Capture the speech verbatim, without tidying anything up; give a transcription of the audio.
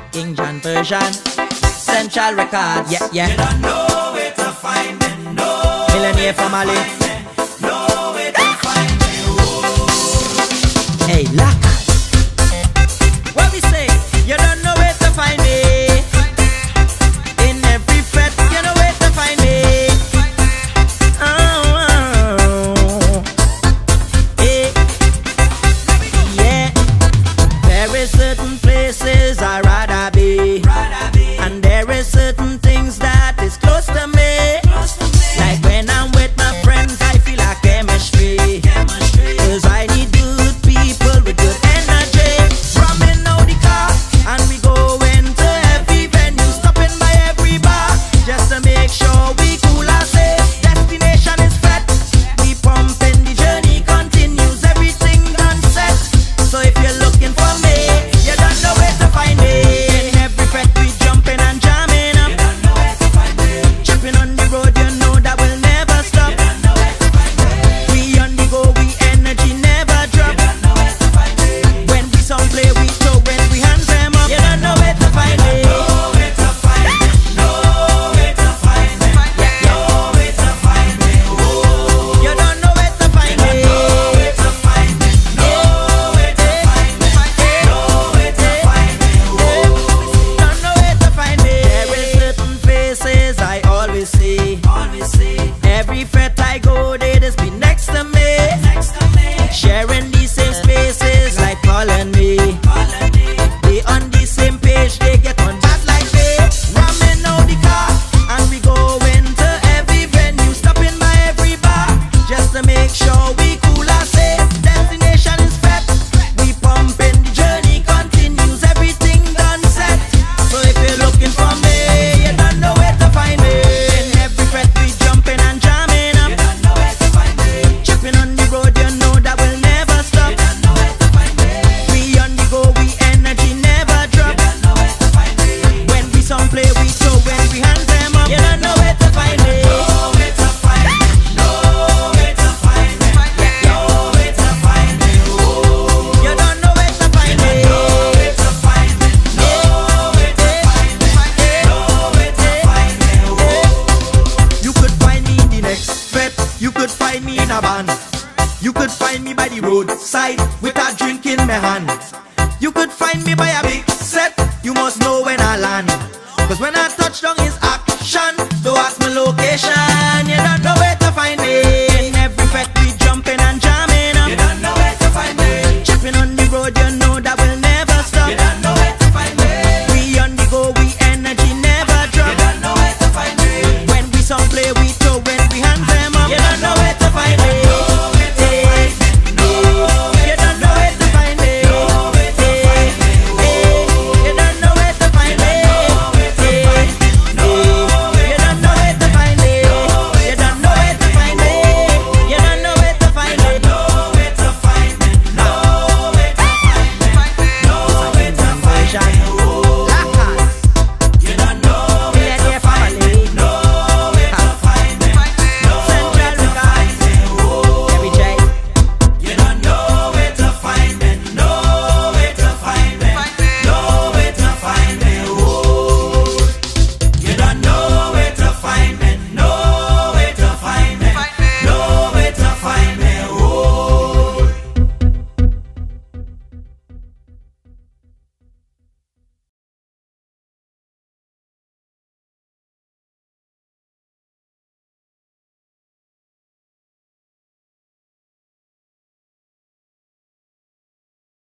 King John version, Central Records. Yeah, yeah. You don't know where to find me, no. Millionaire family. No way to find me. Oh. Hey, Lakas. What we say? You don't know where to find me. In every fret, you know where to find me. Oh, oh. Hey. Yeah. There is certain places I'd rather be, and there is certain things that is close to me. Like when I'm with my friends, I feel like chemistry. Cause I need good people with good energy. Drumming out the car, and we going to every venue, stopping by every bar, just to make sure we cool and safe. Destination is set, we pumping, the journey continues, everything done set. So if you're looking for me, you don't know where to find me. In every fret we jumping and jamming up, tripping on the road, you know that we'll never stop. We on the go, we energy never drop. When we song play, we throw when we hands them up. You don't know where to find me. Nowhere to find me, nowhere to find me, nowhere to find me. Oh. You don't know where to find me. Nowhere to find me, nowhere to find me, nowhere to find me. Oh. Don't know where to find me. There is certain faces I always see. Always see, Every fret I go, they just be next to me, next to me, sharing these same spaces like Paul and me. follow me. They on the same page, they get on that like me. Ramming out the car, and we going to every venue, stopping by every bar, just to make sure we cool and safe. Destination is set, we pumping, the journey continues, everything done set. So if you're looking for me, you don't know where to find me. In every fret we jumping and jamming up, You don't know where to find me. tripping on the road, you know that we'll never stop. You don't know where to find me. We on the go, we energy never drop. You don't know where to find me. When we song play, we throw when we hands them up. You don't know where to find me. Nowhere to find me, nowhere to find me, nowhere to find me. Oh. You don't know where to find me. Nowhere to find me, nowhere to find me, nowhere to find me. Oh. You could find me in the next fete. You could find me in a band. You could find me by the roadside with a drink in my hand. You could find me by a big set. You must know when I land.